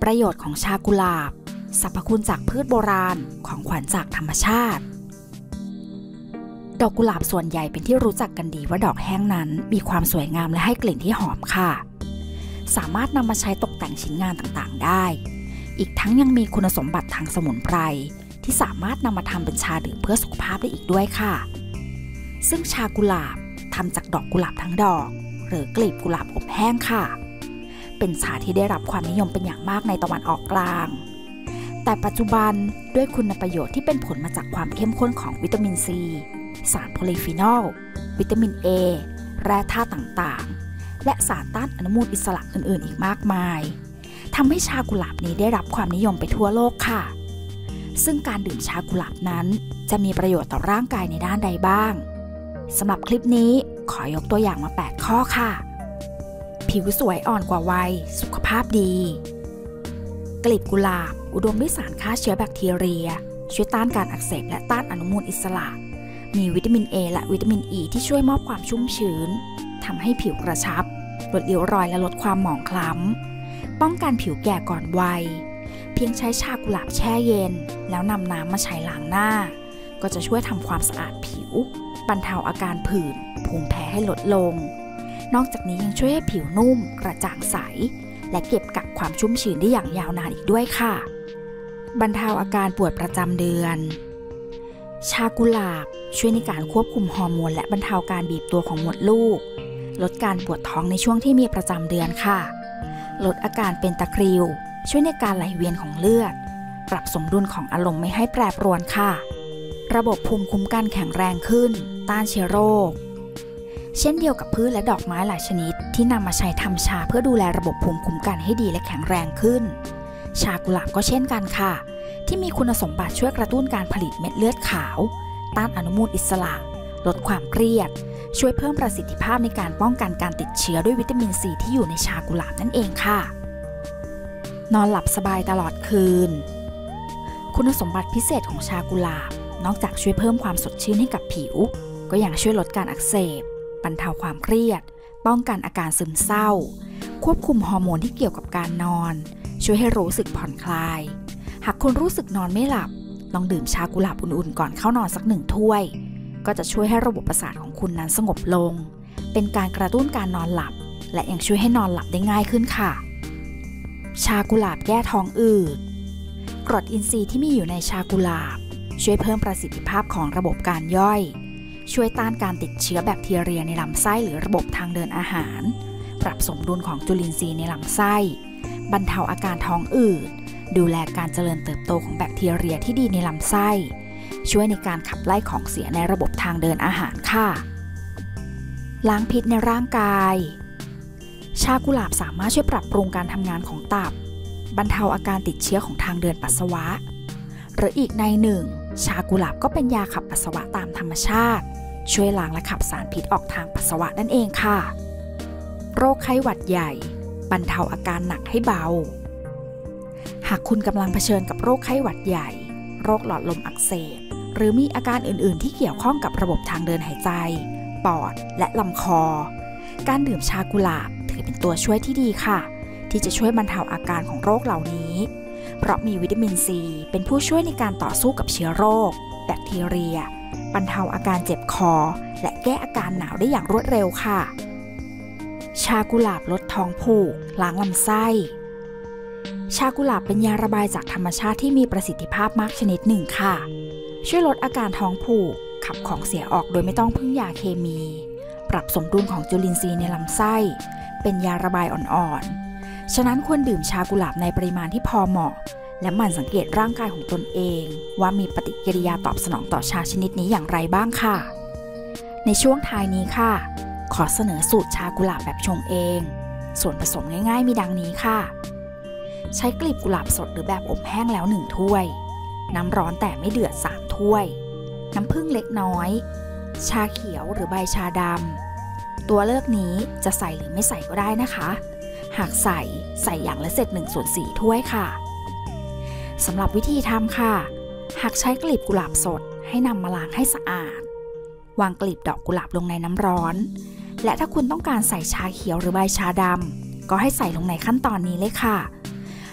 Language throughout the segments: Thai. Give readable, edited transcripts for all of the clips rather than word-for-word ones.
ประโยชน์ของชากุหลาบสรรพคุณจากพืชโบราณของขวัญจากธรรมชาติดอกกุหลาบส่วนใหญ่เป็นที่รู้จักกันดีว่าดอกแห้งนั้นมีความสวยงามและให้กลิ่นที่หอมค่ะสามารถนำมาใช้ตกแต่งชิ้นงานต่างๆได้อีกทั้งยังมีคุณสมบัติทางสมุนไพรที่สามารถนำมาทำเป็นชาดื่มเพื่อสุขภาพได้อีกด้วยค่ะซึ่งชากุหลาบทำจากดอกกุหลาบทั้งดอกหรือกลีบกุหลาบอบแห้งค่ะเป็นชาที่ได้รับความนิยมเป็นอย่างมากในตะวันออกกลางแต่ปัจจุบันด้วยคุณประโยชน์ที่เป็นผลมาจากความเข้มข้นของวิตามินซีสารโพลีฟีนอลวิตามิน A แร่ธาตุต่างๆและสารต้านอนุมูลอิสระอื่นๆอีกมากมายทำให้ชากุหลาบนี้ได้รับความนิยมไปทั่วโลกค่ะซึ่งการดื่มชากุหลาบนั้นจะมีประโยชน์ต่อร่างกายในด้านใดบ้างสำหรับคลิปนี้ขอยกตัวอย่างมา8ข้อค่ะผิวสวยอ่อนกว่าวัยสุขภาพดีกลีบกุหลาบอุดมด้วยสารฆ่าเชื้อแบคทีเรียช่วยต้านการอักเสบและต้านอนุมูลอิสระมีวิตามิน A และวิตามิน E ที่ช่วยมอบความชุ่มชื้นทำให้ผิวกระชับลดริ้วรอยและลดความหมองคล้ำป้องกันผิวแก่ก่อนวัยเพียงใช้ชากุหลาบแช่เย็นแล้วนำน้ำมาใช้ล้างหน้าก็จะช่วยทำความสะอาดผิวบรรเทาอาการผื่นภูมิแพ้ให้ลดลงนอกจากนี้ยังช่วยให้ผิวนุ่มกระจ่างใสและเก็บกักความชุ่มชื้นได้อย่างยาวนานอีกด้วยค่ะบรรเทาอาการปวดประจำเดือนชากุหลาบช่วยในการควบคุมฮอร์โมนและบรรเทาการบีบตัวของมดลูกลดการปวดท้องในช่วงที่มีประจำเดือนค่ะลดอาการเป็นตะคริวช่วยในการไหลเวียนของเลือดปรับสมดุลของอารมณ์ไม่ให้แปรปรวนค่ะระบบภูมิคุ้มกันแข็งแรงขึ้นต้านเชื้อโรคเช่นเดียวกับพืชและดอกไม้หลายชนิดที่นำมาใช้ทำชาเพื่อดูแลระบบภูมิคุ้มกันให้ดีและแข็งแรงขึ้นชากุหลาบก็เช่นกันค่ะที่มีคุณสมบัติช่วยกระตุ้นการผลิตเม็ดเลือดขาวต้านอนุมูลอิสระลดความเครียดช่วยเพิ่มประสิทธิภาพในการป้องกันการติดเชื้อด้วยวิตามินซีที่อยู่ในชากุหลาบนั่นเองค่ะนอนหลับสบายตลอดคืนคุณสมบัติพิเศษของชากุหลาบนอกจากช่วยเพิ่มความสดชื่นให้กับผิวก็ยังช่วยลดการอักเสบบรรเทาความเครียดป้องกันอาการซึมเศร้าควบคุมฮอร์โมนที่เกี่ยวกับการนอนช่วยให้รู้สึกผ่อนคลายหากคุณรู้สึกนอนไม่หลับลองดื่มชากุหลาบอุ่นๆก่อนเข้านอนสัก1 ถ้วยก็จะช่วยให้ระบบประสาทของคุณนั้นสงบลงเป็นการกระตุ้นการนอนหลับและยังช่วยให้นอนหลับได้ง่ายขึ้นค่ะชากุหลาบแก้ท้องอืดกรดอินทรีย์ที่มีอยู่ในชากุหลาบช่วยเพิ่มประสิทธิภาพของระบบการย่อยช่วยต้านการติดเชื้อแบคทีเรียในลำไส้หรือระบบทางเดินอาหารปรับสมดุลของจุลินทรีย์ในลำไส้บรรเทาอาการท้องอืดดูแลการเจริญเติบโตของแบคทีเรียที่ดีในลำไส้ช่วยในการขับไล่ของเสียในระบบทางเดินอาหารค่ะล้างพิษในร่างกายชากุหลาบสามารถช่วยปรับปรุงการทำงานของตับบรรเทาอาการติดเชื้อของทางเดินปัสสาวะหรืออีกในหนึ่งชากุหลาบก็เป็นยาขับปัสสาวะตามธรรมชาติช่วยล้างและขับสารพิษออกทางปัสสาวะนั่นเองค่ะโรคไข้หวัดใหญ่บรรเทาอาการหนักให้เบาหากคุณกำลังเผชิญกับโรคไข้หวัดใหญ่โรคหลอดลมอักเสบหรือมีอาการอื่นๆที่เกี่ยวข้องกับระบบทางเดินหายใจปอดและลำคอการดื่มชากุหลาบถือเป็นตัวช่วยที่ดีค่ะที่จะช่วยบรรเทาอาการของโรคเหล่านี้เพราะมีวิตามินซีเป็นผู้ช่วยในการต่อสู้กับเชื้อโรคแบคทีเรียบรรเทาอาการเจ็บคอและแก้อาการหนาวได้อย่างรวดเร็วค่ะชากุหลาบลดท้องผูกล้างลำไส้ชากุหลาบเป็นยาระบายจากธรรมชาติที่มีประสิทธิภาพมากชนิดหนึ่งค่ะช่วยลดอาการท้องผูกขับของเสียออกโดยไม่ต้องพึ่งยาเคมีปรับสมดุลของจุลินทรีย์ในลำไส้เป็นยาระบายอ่อนๆฉะนั้นควรดื่มชากุหลาบในปริมาณที่พอเหมาะและหมั่นสังเกตร่างกายของตนเองว่ามีปฏิกิริยาตอบสนองต่อชาชนิดนี้อย่างไรบ้างค่ะในช่วงท้ายนี้ค่ะขอเสนอสูตรชากุหลาบแบบชงเองส่วนผสมง่ายๆมีดังนี้ค่ะใช้กลีบกุหลาบสดหรือแบบอบแห้งแล้ว1 ถ้วยน้ำร้อนแต่ไม่เดือด3 ถ้วยน้ำผึ้งเล็กน้อยชาเขียวหรือใบชาดำตัวเลือกนี้จะใส่หรือไม่ใส่ก็ได้นะคะหากใส่อย่างละเศษ1/4 ถ้วยค่ะสำหรับวิธีทำค่ะหากใช้กลีบกุหลาบสดให้นำมาล้างให้สะอาดวางกลีบดอกกุหลาบลงในน้ำร้อนและถ้าคุณต้องการใส่ชาเขียวหรือใบชาดำก็ให้ใส่ลงในขั้นตอนนี้เลยค่ะ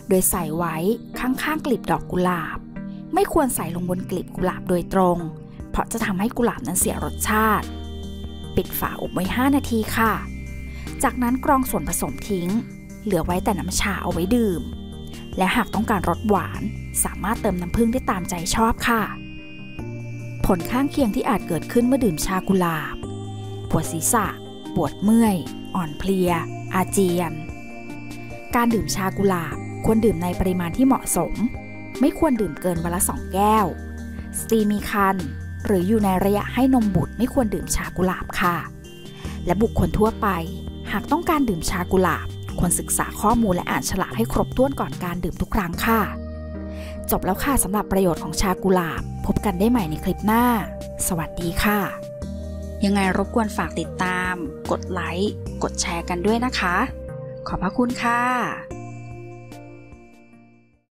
โดยใส่ไว้ข้างๆกลีบดอกกุหลาบไม่ควรใส่ลงบนกลีบกุหลาบโดยตรงเพราะจะทำให้กุหลาบนั้นเสียรสชาติปิดฝาอบไว้5 นาทีค่ะจากนั้นกรองส่วนผสมทิ้งเหลือไว้แต่น้ำชาเอาไว้ดื่มและหากต้องการรสหวานสามารถเติมน้ำผึ้งได้ตามใจชอบค่ะผลข้างเคียงที่อาจเกิดขึ้นเมื่อดื่มชากุหลาบปวดศีรษะปวดเมื่อยอ่อนเพลียอาเจียนการดื่มชากุหลาบควรดื่มในปริมาณที่เหมาะสมไม่ควรดื่มเกินวันละ2 แก้วสตรีมีครรภ์หรืออยู่ในระยะให้นมบุตรไม่ควรดื่มชากุหลาบค่ะและบุคคลทั่วไปหากต้องการดื่มชากุหลาบควรศึกษาข้อมูลและอ่านฉลากให้ครบถ้วนก่อนการดื่มทุกครั้งค่ะจบแล้วค่ะสำหรับประโยชน์ของชากุหลาบพบกันได้ใหม่ในคลิปหน้าสวัสดีค่ะยังไงรบกวนฝากติดตามกดไลค์กดแชร์กันด้วยนะคะขอบพระคุณค่ะ